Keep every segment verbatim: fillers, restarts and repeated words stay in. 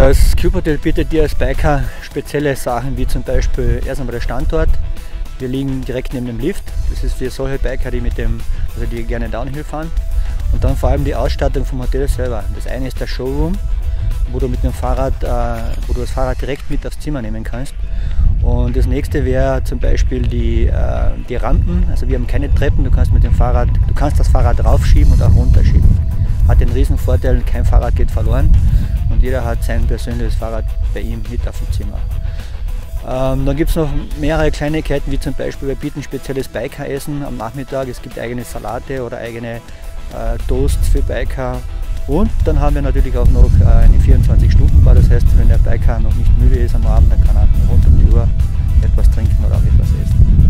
Das Cube Hotel bietet dir als Biker spezielle Sachen, wie zum Beispiel erst einmal der Standort. Wir liegen direkt neben dem Lift. Das ist für solche Biker, die mit dem, also die gerne Downhill fahren. Und dann vor allem die Ausstattung vom Hotel selber. Das eine ist der Showroom, wo du mit dem Fahrrad, äh, wo du das Fahrrad direkt mit aufs Zimmer nehmen kannst. Und das nächste wäre zum Beispiel die, äh, die Rampen. Also wir haben keine Treppen, du kannst mit dem Fahrrad, du kannst das Fahrrad raufschieben und auch runterschieben. Hat den riesen Vorteil, kein Fahrrad geht verloren und jeder hat sein persönliches Fahrrad bei ihm mit auf dem Zimmer. Ähm, dann gibt es noch mehrere Kleinigkeiten, wie zum Beispiel wir bieten spezielles Biker-Essen am Nachmittag. Es gibt eigene Salate oder eigene äh, Toasts für Biker. Und dann haben wir natürlich auch noch äh, eine vierundzwanzig-Stunden-Bar. Das heißt, wenn der Biker noch nicht müde ist am Abend, dann kann er rund um die Uhr etwas trinken oder auch etwas essen.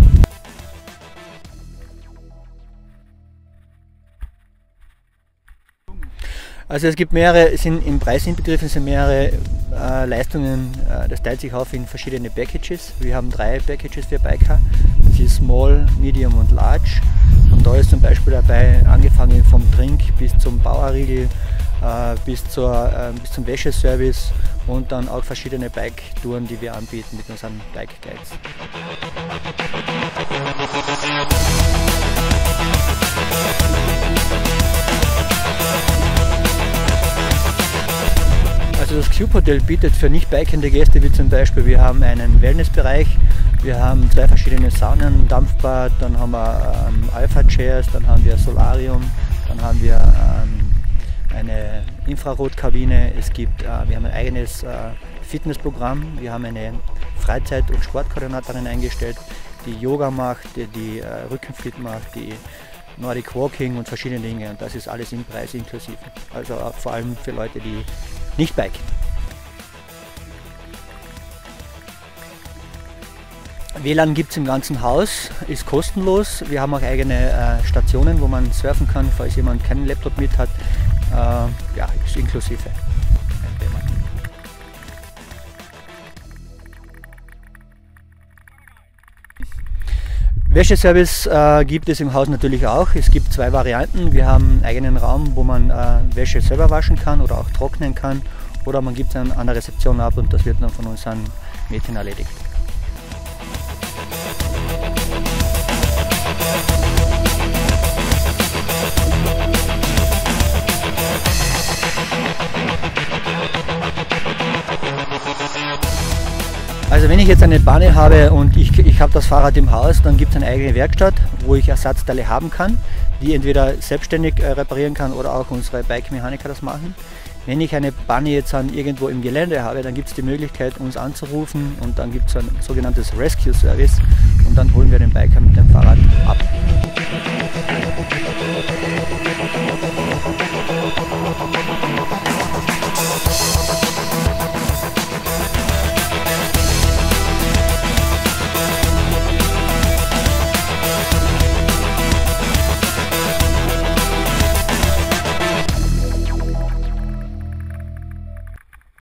Also es gibt mehrere, sind im Preis inbegriffen sind mehrere äh, Leistungen, äh, das teilt sich auf in verschiedene Packages. Wir haben drei Packages für Biker, das ist Small, Medium und Large. Und da ist zum Beispiel dabei, angefangen vom Drink bis zum Bauerriegel, äh, bis, zur, äh, bis zum Wäscheservice und dann auch verschiedene Bike-Touren, die wir anbieten mit unseren Bike-Guides. Also das Cube Hotel bietet für nicht bikende Gäste, wie zum Beispiel, wir haben einen Wellnessbereich, wir haben zwei verschiedene Saunen, Dampfbad, dann haben wir ähm, Alpha Chairs, dann haben wir Solarium, dann haben wir ähm, eine Infrarotkabine, es gibt, äh, wir haben ein eigenes äh, Fitnessprogramm, wir haben eine Freizeit- und Sportkoordinatorin eingestellt, die Yoga macht, die, die äh, Rückenfit macht, die Nordic Walking und verschiedene Dinge, und das ist alles im Preis inklusive. Also auch vor allem für Leute, die nicht biken. W L A N gibt es im ganzen Haus, ist kostenlos. Wir haben auch eigene äh, Stationen, wo man surfen kann, falls jemand keinen Laptop mit hat. Äh, ja, ist inklusive. Kein Thema. Wäscheservice äh, gibt es im Haus natürlich auch. Es gibt zwei Varianten. Wir haben einen eigenen Raum, wo man äh, Wäsche selber waschen kann oder auch trocknen kann. Oder man gibt es an der Rezeption ab und das wird dann von unseren Mädchen erledigt. Also wenn ich jetzt eine Panne habe und ich, ich habe das Fahrrad im Haus, dann gibt es eine eigene Werkstatt, wo ich Ersatzteile haben kann, die entweder selbstständig äh, reparieren kann oder auch unsere Bike-Mechaniker das machen. Wenn ich eine Panne jetzt an irgendwo im Gelände habe, dann gibt es die Möglichkeit, uns anzurufen und dann gibt es ein sogenanntes Rescue Service und dann holen wir den Biker mit dem Fahrrad ab.